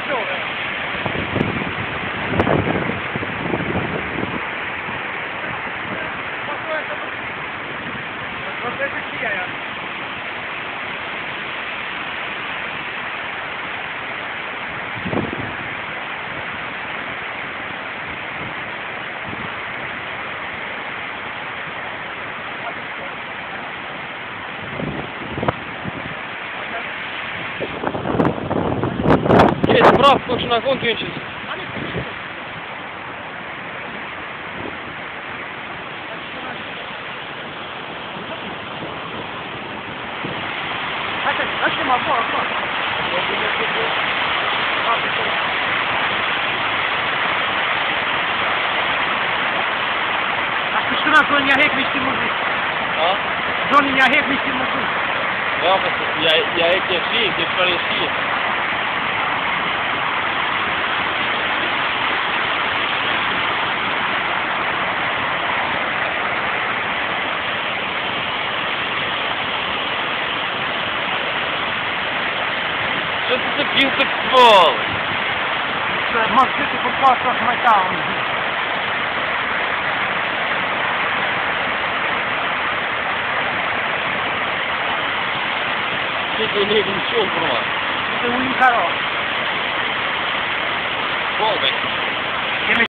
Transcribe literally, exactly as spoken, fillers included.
dove? Ma dove è stato qui? Non sei qui, eh? Ce, справку хочешь на кончить? Lasciamo qua, qua. A Cristina Zonia Hek nicht die Musik. А? Zonia Hek nicht die Musik. Да, я, я эти все, эти все. Что ты забился, сволочь? Может, ты попался с металлом. Что ты не ничего, бро? Ты уникалов. Волга.